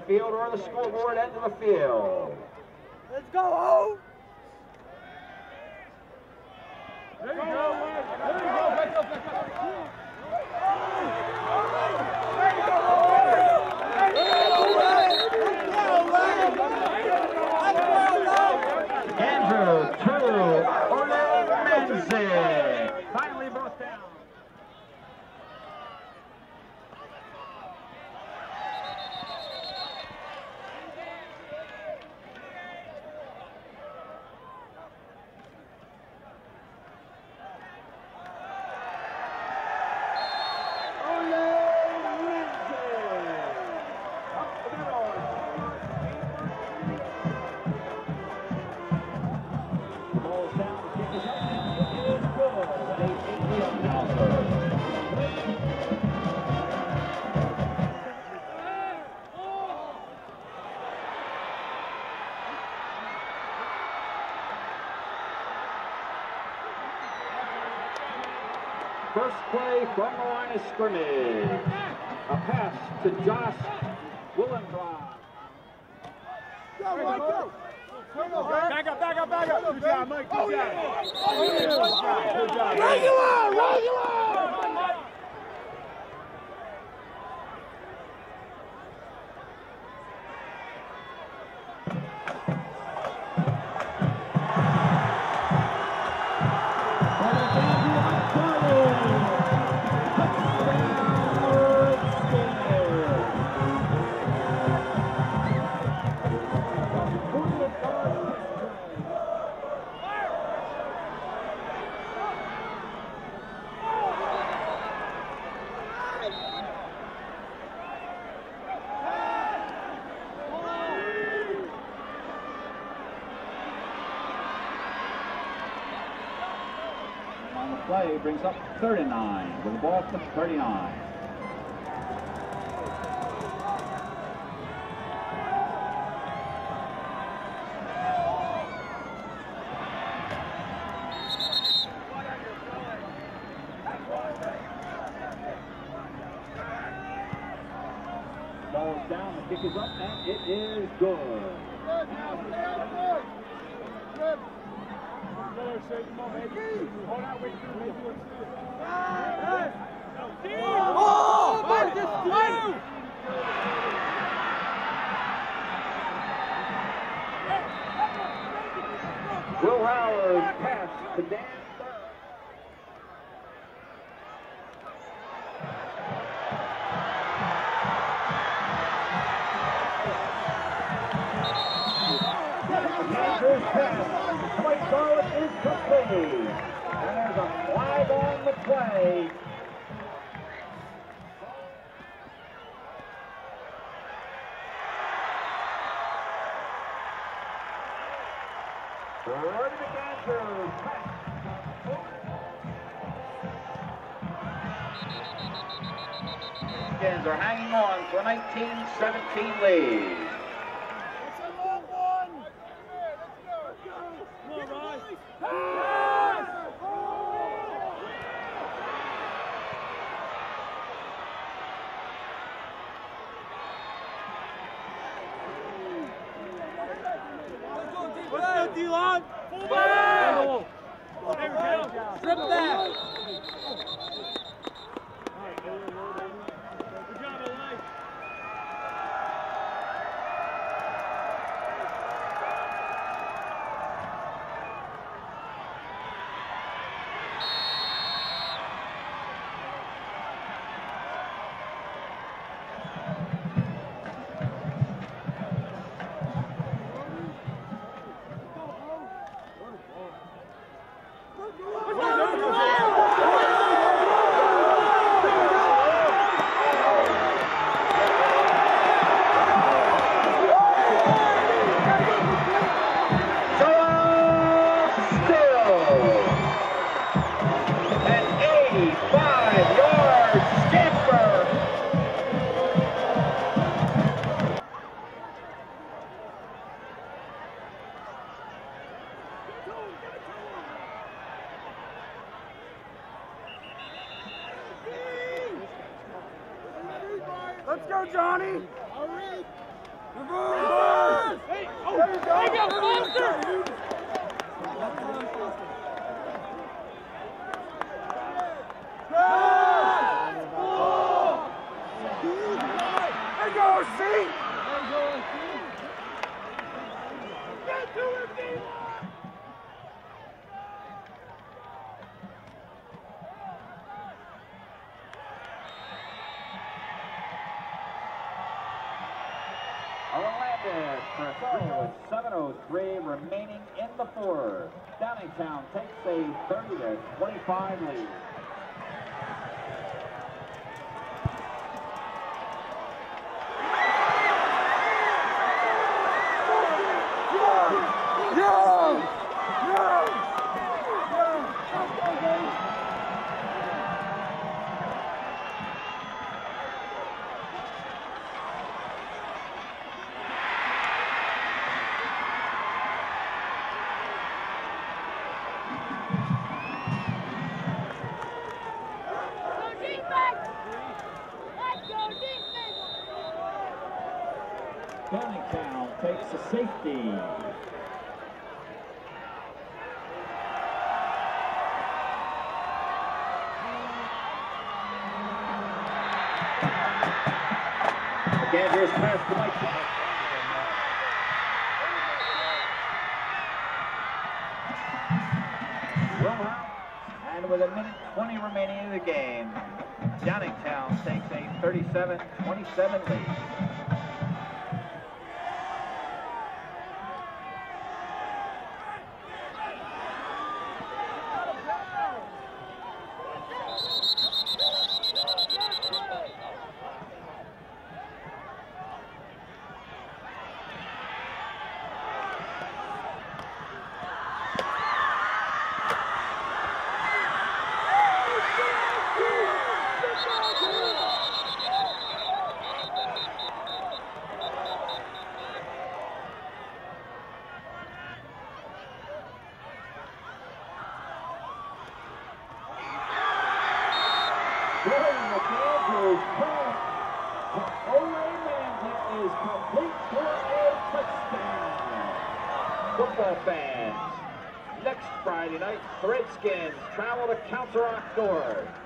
field or the scoreboard end of the field. Let's go home! There you go, there you go, back up, back up. Andrew to Orlando Menzies. Finally brought down. First play from the line of scrimmage. A pass to Josh Willenbrock. Back up, back up, back up. Good job, Mike. Good job. Good job. Regular! Play brings up 39 with the ball to 39. Ball's down, the kick is up, and it is good. Will Howard pass to Dan Burke. Andrew's pass. Point guard is complete. And there's a flag on the play. Jordan McAndrews pass. Skins are hanging on to a 19-17 lead. D-line! Full back! There we go! Strip that! Good job, Eli. Let's go, Johnny! Orlandis for a throw with 7:03 remaining in the fourth. Downingtown takes a 30-25 lead. Downingtown takes a safety. Again, here's pass to Mike. And with 1:20 remaining in the game, Downingtown takes a 37-27 lead. Throwing the Andrews pass to Ole Manzik is complete for a touchdown. Football fans, next Friday night, the Redskins travel to Council Rock North.